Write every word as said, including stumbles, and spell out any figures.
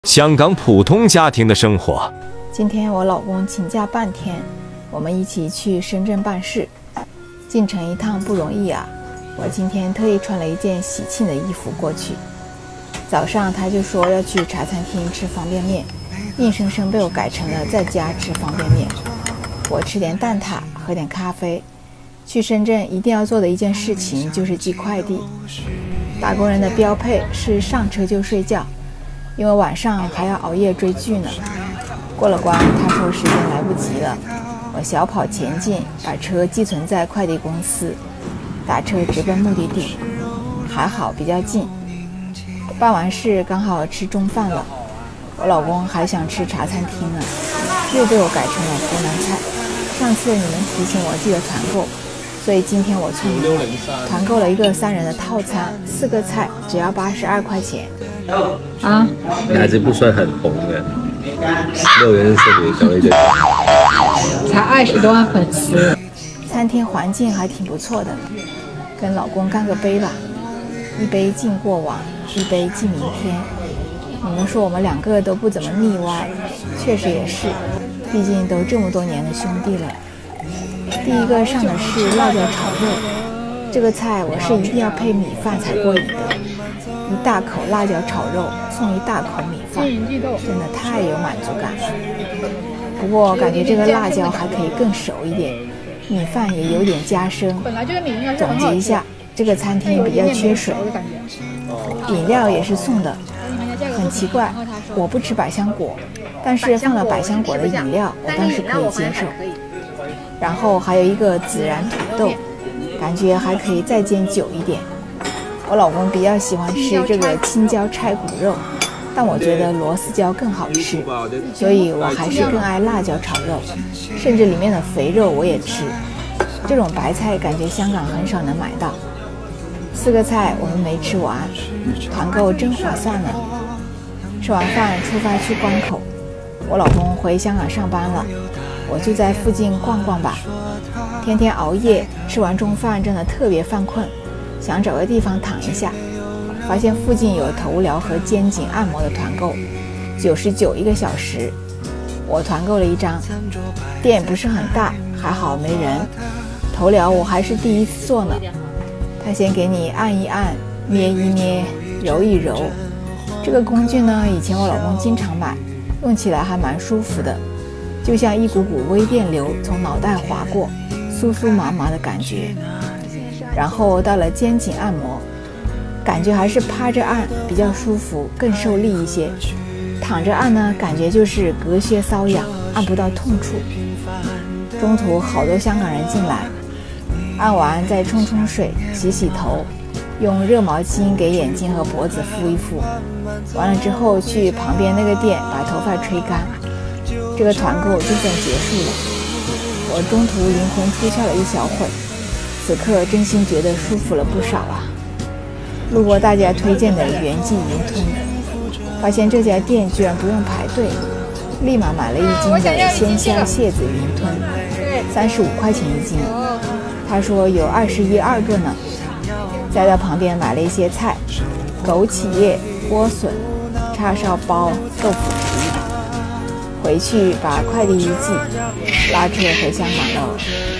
香港普通家庭的生活。 今天我老公请假半天，我们一起去深圳办事。进城一趟不容易啊，我今天特意穿了一件喜庆的衣服过去。早上他就说要去茶餐厅吃方便面，硬生生被我改成了在家吃方便面。我吃点蛋挞，喝点咖啡。去深圳一定要做的一件事情就是寄快递。打工人的标配是上车就睡觉，因为晚上还要熬夜追剧呢。过了关，他说时间来不及了，我小跑前进，把车寄存在快递公司，打车直奔目的地。还好比较近。办完事刚好吃中饭了，我老公还想吃茶餐厅呢，又被我改成了湖南菜。上次你们提醒我记得团购，所以今天我聪明了，团购了一个三人的套餐，四个菜只要八十二块钱。 啊，你还是不算很红的，六元是你搞了一堆， 才二十多万粉丝。 餐厅环境还挺不错的，跟老公干个杯吧，一杯敬过往，一杯敬明天。你们说我们两个都不怎么腻歪，确实也是，毕竟都这么多年的兄弟了。第一个上的是辣椒炒肉，这个菜我是一定要配米饭才过瘾的。一大口辣椒炒肉送一大口米饭，真的太有满足感了。不过感觉这个辣椒还可以更熟一点，米饭也有点加深。总结一下，这个餐厅比较缺水，饮料也是送的。很奇怪，我不吃百香果，但是放了百香果的饮料我倒是可以接受。然后还有一个孜然土豆，感觉还可以再煎久一点。我老公比较喜欢吃这个青椒拆骨肉，但我觉得螺丝椒更好吃，所以我还是更爱辣椒炒肉，甚至里面的肥肉我也吃。这种白菜感觉香港很少能买到。四个菜我们没吃完，团购真划算呢。吃完饭出发去关口，我老公回香港上班了，我就在附近逛逛吧。天天熬夜，吃完中饭真的特别犯困，想找个地方躺一下，发现附近有头疗和肩颈按摩的团购，九十九一个小时。我团购了一张，店不是很大，还好没人。头疗我还是第一次做呢，他先给你按一按，捏一捏，揉一揉。这个工具呢，以前我老公经常买，用起来还蛮舒服的，就像一股股微电流从脑袋划过，酥酥麻麻的感觉。然后到了肩颈按摩，感觉还是趴着按比较舒服，更受力一些。躺着按呢，感觉就是隔靴搔痒，按不到痛处。中途好多香港人进来，按完再冲冲水，洗洗头，用热毛巾给眼睛和脖子敷一敷。完了之后去旁边那个店把头发吹干。这个团购就算结束了。我中途灵魂出窍了一小会，此刻真心觉得舒服了不少啊。路过大家推荐的元记云吞，发现这家店居然不用排队，立马买了一斤的鲜虾蟹子云吞，三十五块钱一斤。他说有二十一二个呢。再到旁边买了一些菜，枸杞叶、莴笋、叉烧包、豆腐皮。回去把快递一寄，拉车回香港了。